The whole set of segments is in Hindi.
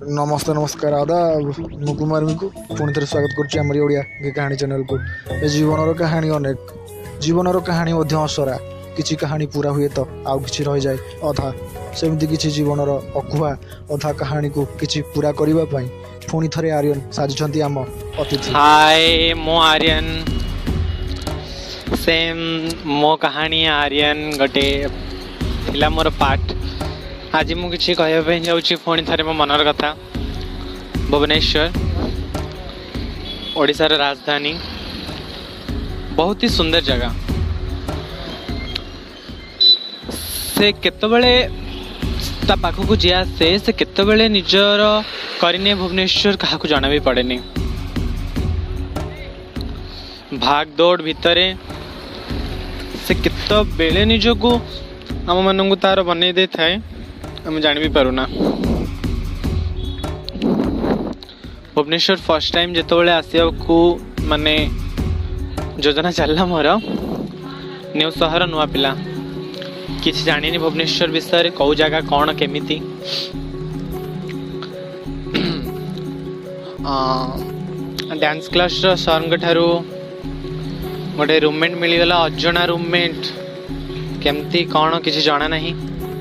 नमस्ते नमस्कार आदाब मु कुमार मिकु पुणी थे स्वागत करुँच ओडिया कहानी चैनल को। जीवन कहानी अनेक जीवन कहानी असरा किसी कहानी पूरा हुए तो आउ कि रही जाए अधा सेमती किसी जीवन अकुहा अधा कहानी को किसी पूरा करने पुणी थे आर्यन साजिंट आम अतिथि। हाय मो आर्यन सेम मो कहानी आर्यन गोटे थिला मोर पार्ट। आज मु किछि कहबे जाउछि पुणी थरे मो मनर कथा। भुवनेश्वर ओडिशार राजधानी बहुत ही सुंदर जगह। से केतबेले ता पाखकु जे आसे से केतबेले निजर करिने भुवनेश्वर काहाकु जाना भी पड़ेनी। भाग दौड़ भितरे से केतबेले निजको आम मानू तार बनई दे थाए आम जान भी पारुना। भुवनेश्वर फर्स्ट टाइम जिते आसिया को माने योजना चलला मोर न्यू सहर नुआ पिला किसी जानी भुवनेश्वर विषय कौ जगह कौन केमिति डांस क्लास सर ठारू गोटे रूममेट मिलगला अजଣା रूममेट केमती कौन किसी जाना नहीं।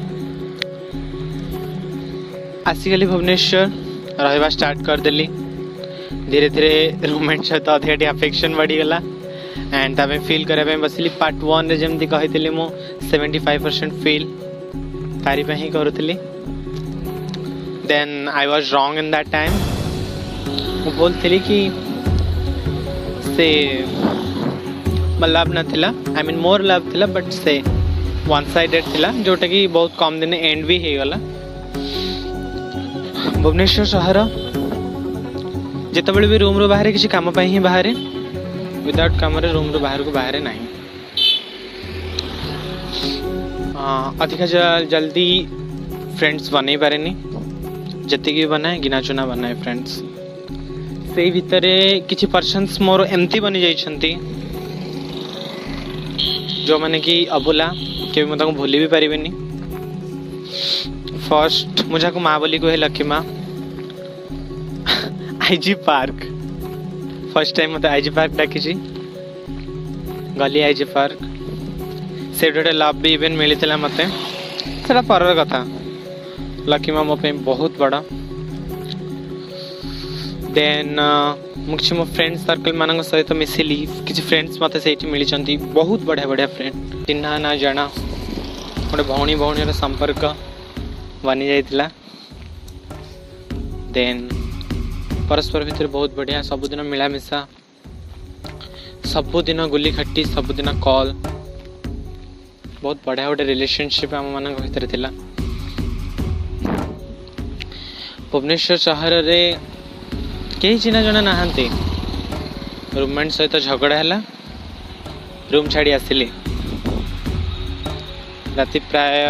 आसिकली भुवनेश्वर रहा स्टार्ट करदेली धीरे धीरे रूममेट सहित अधिक अफेक्शन बढ़ीगला एंड तमें फिल करने बसली पार्ट 1 रे जमती कही मु 75% फिल तारी पे ही करुली। Then I was wrong in that time. मु बोलती कि से लव नाला आई मीन मोर लव थिला बट से वन साइडेड थिला जोटा कि बहुत कम दिन एंड भी हो गला। भुवनेश्वर सहर जितेबाला भी रूम रू बाहर किसी काम ही बाहर विदाउट काम रूम रू बाहर को बाहर ना अधिका जल्दी फ्रेंड्स बन पारे जी बनाए गिना चुना बनाए फ्रेंड्स से भितर किसी पर्सन्स मोर एमती बनी जाइछंती जो माने कि अबुला के भी भूली भी पारिबेनी। फर्स्ट मुझा को माँ बोली कहे लकी माँ आईजी पार्क फर्स्ट टाइम मत आईजी पार्क डाकी गली आईजी पार्क से गोटे लव भी इवेंट मिलता मत से पर कथा। लकी माँ मो बहुत बड़ा। देन मुझे मो फ्रेंड सर्कल मान सहित मिसिली किसी फ्रेंड्स मत से मिली बहुत बढ़िया बढ़िया फ्रेंड चिन्हा ना जाना गोटे भौणी भौणी संपर्क बनी जाइतिला। देन परस्पर भितर बहुत बढ़िया सबुदिन मिलामिशा सबुदिन गुली खट्टी सबुदिन कॉल बहुत बढ़िया गोटे रिलेशनशिप आम मान भीतर थिला। भुवनेश्वर सहर रे कई चिन्हा जना नहांती रूममेट सहित झगड़ा है रूम छाड़ी आसिली राति प्राय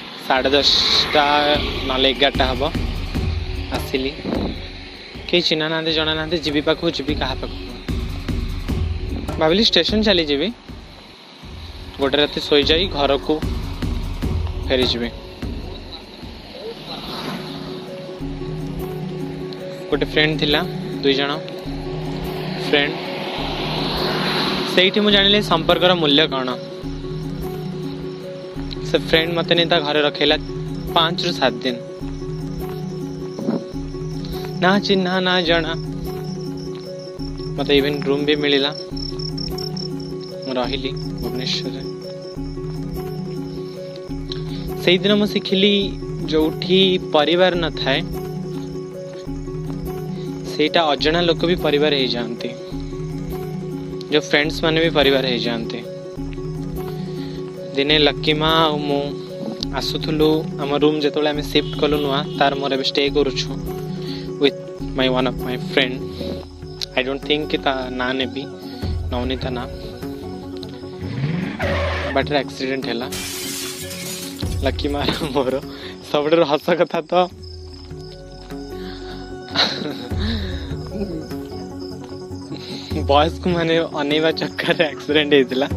10:30 ना 11टा हम आसिली कई चिन्हा ना जना ना जीवी पाखु जीवी क्या पाख भाविली स्टेशन चली जीवी गोटे राति सोई जाई घर को फेरी जीवी। गोटे फ्रेंड थिला 2 जण फ्रेंड से जानिले संपर्कर मूल्य कौन। से फ्रेंड मत नहीं घर रखेला 5 ରୁ 7 दिन ना चिन्हा ना जाना मत इवन रूम भी मिलला रही भुवनेश्वर से दिन मुझे शिखिली जो परिवार न थाए सेटा अजଣା लोक भी परिवार हो जाते जो फ्रेंड्स माने भी परिवार हो जाते। दिने लकी माँ मु आसुलु आम रूम जो आम शिफ्ट कलु नुआ तार मोर स्टे करुछु with my one of my friend. I don't think कि ना ने भी नवनीता ना बट एक्सीडेंट है लकी माँ मोर सब हस कथा तो बॉयज को माने अनेवा चक्कर एक्सीडेंट होता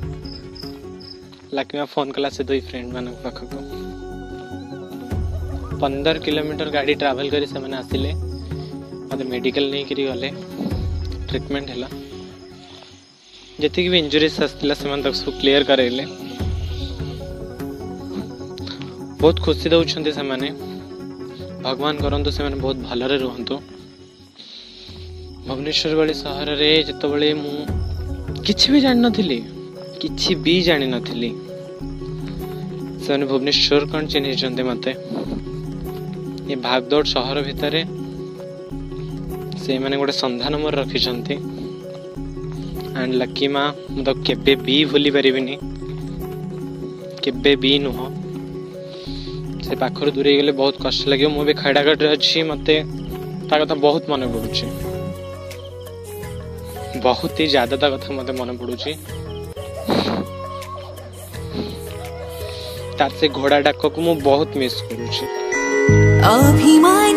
लकी माँ फोन कला से 2 फ्रेंड मान पाखक 15 किलोमीटर गाड़ी ट्रावेल करी से आसिले मत मेडिकल नहीं करी गले ट्रीटमेंट है जी भी इंजुरीज आसला से सब क्लीयर करेले बहुत खुशी दौरान से भगवान करंतु से बहुत भलरे रुहंतु भुवनेश्वर वाली सहर रे जितेबाला मु किछि भी जान नथिली किछि भी जानि नथिली से भुवनेश्वर कौन चिन्ह मते ये भागदौड़ सहर भितर से माने गोटे संधान मोर रखिछंती एंड लकी माँ तो केबे भी भूली परिबिनी केबे भी नुह से पाखर दूरे गले बहुत कष्ट लगे मु भी खैड़ागढ़ अच्छी मते ता कथा बहुत मन पड़ुची बहुत ही ज्यादा ता कथा मते मन पड़ुची तार से घोड़ा डाक को मु बहुत मिस करूची।